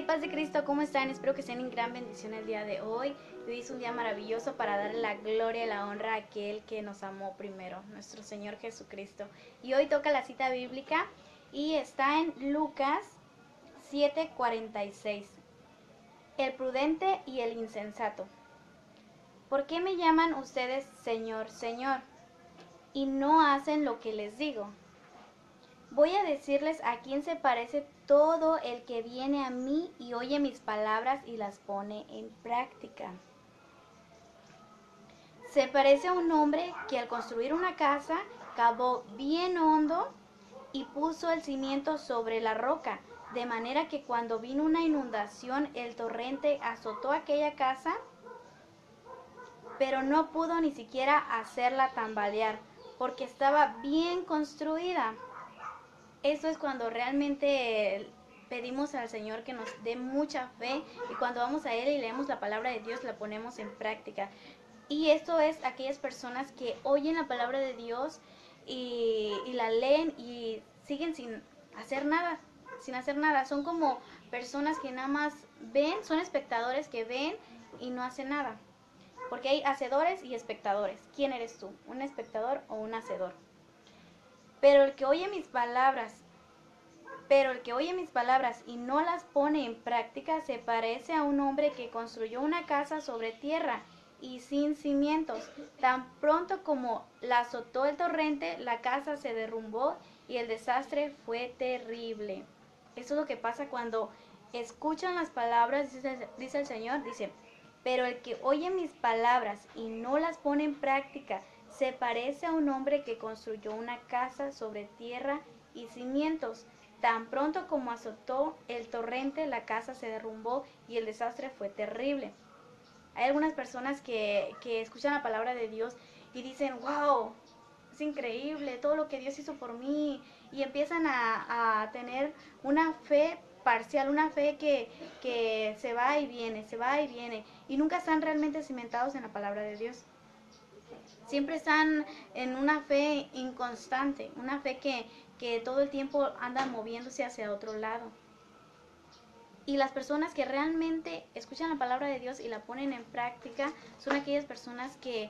Paz de Cristo, ¿cómo están? Espero que estén en gran bendición el día de hoy. Hoy es un día maravilloso para darle la gloria y la honra a aquel que nos amó primero, nuestro Señor Jesucristo. Y hoy toca la cita bíblica y está en Lucas 7:46. El prudente y el insensato. ¿Por qué me llaman ustedes Señor, Señor, y no hacen lo que les digo? Voy a decirles a quién se parece todo el que viene a mí y oye mis palabras y las pone en práctica. Se parece a un hombre que al construir una casa cavó bien hondo y puso el cimiento sobre la roca, de manera que cuando vino una inundación el torrente azotó aquella casa, pero no pudo ni siquiera hacerla tambalear, porque estaba bien construida. Eso es cuando realmente pedimos al Señor que nos dé mucha fe y cuando vamos a Él y leemos la palabra de Dios la ponemos en práctica. Y esto es aquellas personas que oyen la palabra de Dios y la leen y siguen sin hacer nada, sin hacer nada. Son como personas que nada más ven, son espectadores que ven y no hacen nada. Porque hay hacedores y espectadores. ¿Quién eres tú? ¿Un espectador o un hacedor? Pero el que oye mis palabras y no las pone en práctica se parece a un hombre que construyó una casa sobre tierra y sin cimientos. Tan pronto como la azotó el torrente, la casa se derrumbó y el desastre fue terrible. Eso es lo que pasa cuando escuchan las palabras, dice el Señor, dice, pero el que oye mis palabras y no las pone en práctica se parece a un hombre que construyó una casa sobre tierra y cimientos. Tan pronto como azotó el torrente, la casa se derrumbó y el desastre fue terrible. Hay algunas personas que escuchan la palabra de Dios y dicen, wow, es increíble todo lo que Dios hizo por mí. Y empiezan a tener una fe parcial, una fe que se va y viene, se va y viene. Y nunca están realmente cimentados en la palabra de Dios. Siempre están en una fe inconstante, una fe que todo el tiempo anda moviéndose hacia otro lado. Y las personas que realmente escuchan la palabra de Dios y la ponen en práctica son aquellas personas que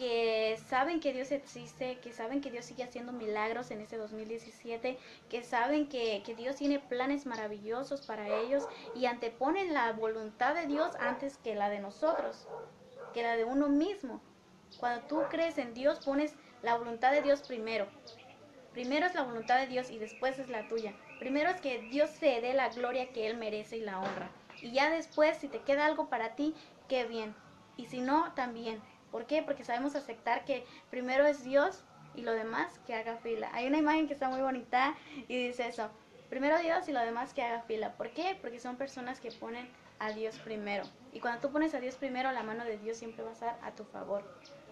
saben que Dios existe, que saben que Dios sigue haciendo milagros en este 2017, que saben que Dios tiene planes maravillosos para ellos y anteponen la voluntad de Dios antes que la de nosotros, que la de uno mismo. Cuando tú crees en Dios, pones la voluntad de Dios primero. Primero es la voluntad de Dios y después es la tuya. Primero es que Dios te dé la gloria que Él merece y la honra. Y ya después, si te queda algo para ti, qué bien. Y si no, también. ¿Por qué? Porque sabemos aceptar que primero es Dios y lo demás que haga fila. Hay una imagen que está muy bonita y dice eso. Primero Dios y lo demás que haga fila. ¿Por qué? Porque son personas que ponen a Dios primero. Y cuando tú pones a Dios primero, la mano de Dios siempre va a estar a tu favor.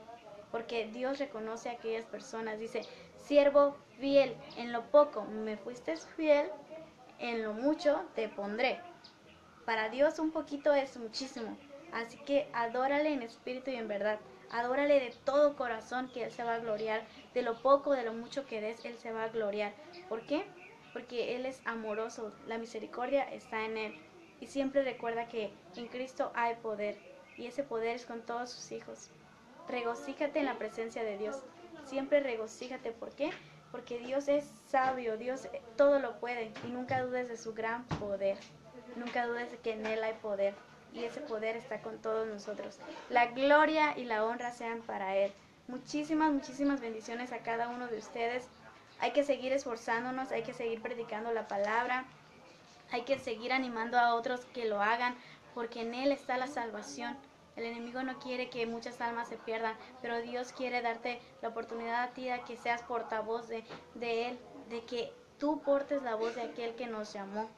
Porque Dios reconoce a aquellas personas. Dice, siervo fiel, en lo poco me fuiste fiel, en lo mucho te pondré. Para Dios un poquito es muchísimo. Así que adórale en espíritu y en verdad. Adórale de todo corazón que Él se va a gloriar. De lo poco, de lo mucho que des, Él se va a gloriar. ¿Por qué? Porque Él es amoroso. La misericordia está en Él. Y siempre recuerda que en Cristo hay poder. Y ese poder es con todos sus hijos. Regocíjate en la presencia de Dios. Siempre regocíjate. ¿Por qué? Porque Dios es sabio, Dios todo lo puede. Y nunca dudes de su gran poder. Nunca dudes de que en Él hay poder. Y ese poder está con todos nosotros. La gloria y la honra sean para Él. Muchísimas, muchísimas bendiciones a cada uno de ustedes. Hay que seguir esforzándonos, hay que seguir predicando la palabra. Hay que seguir animando a otros que lo hagan, porque en Él está la salvación. El enemigo no quiere que muchas almas se pierdan, pero Dios quiere darte la oportunidad a ti de que seas portavoz de Él, de que tú portes la voz de aquel que nos llamó.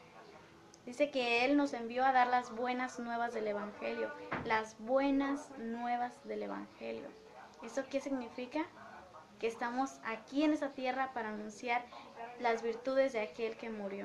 Dice que Él nos envió a dar las buenas nuevas del Evangelio, las buenas nuevas del Evangelio. ¿Eso qué significa? Que estamos aquí en esta tierra para anunciar las virtudes de aquel que murió.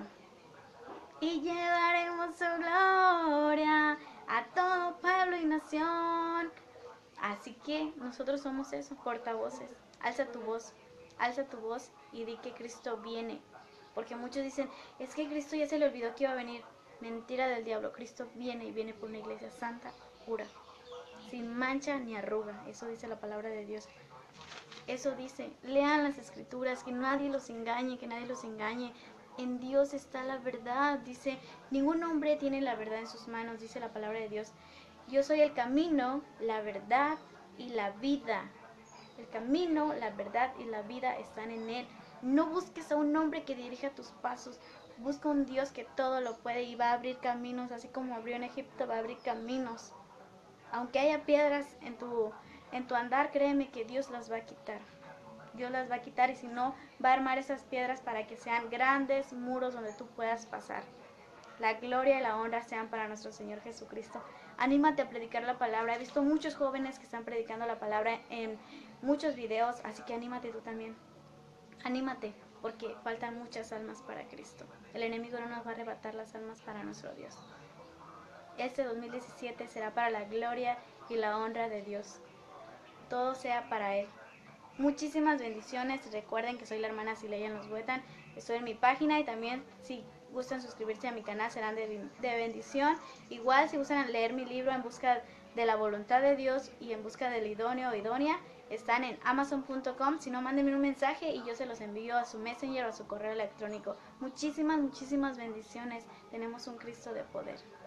Y llevaremos su gloria a todo pueblo y nación. Así que nosotros somos esos portavoces. Alza tu voz y di que Cristo viene. Porque muchos dicen, es que Cristo ya se le olvidó que iba a venir. Mentira del diablo. Cristo viene y viene por una iglesia santa, pura, sin mancha ni arruga. Eso dice la palabra de Dios. Eso dice, lean las escrituras, que nadie los engañe, que nadie los engañe. En Dios está la verdad. Dice, ningún hombre tiene la verdad en sus manos, dice la palabra de Dios. Yo soy el camino, la verdad y la vida. El camino, la verdad y la vida están en Él. No busques a un hombre que dirija tus pasos. Busca un Dios que todo lo puede y va a abrir caminos, así como abrió en Egipto, va a abrir caminos. Aunque haya piedras en tu andar, créeme que Dios las va a quitar. Dios las va a quitar, y si no, va a armar esas piedras para que sean grandes muros donde tú puedas pasar. La gloria y la honra sean para nuestro Señor Jesucristo. Anímate a predicar la palabra. He visto muchos jóvenes que están predicando la palabra en muchos videos, así que anímate tú también. Anímate, porque faltan muchas almas para Cristo. El enemigo no nos va a arrebatar las almas para nuestro Dios. Este 2017 será para la gloria y la honra de Dios. Todo sea para Él. Muchísimas bendiciones. Recuerden que soy la hermana Cileya en los Huetan. Estoy en mi página, y también si gustan suscribirse a mi canal serán de bendición. Igual si gustan leer mi libro En busca de la voluntad de Dios y En busca del idóneo o idónea, están en amazon.com. Si no, mándenme un mensaje y yo se los envío a su Messenger o a su correo electrónico. Muchísimas bendiciones. Tenemos un Cristo de poder.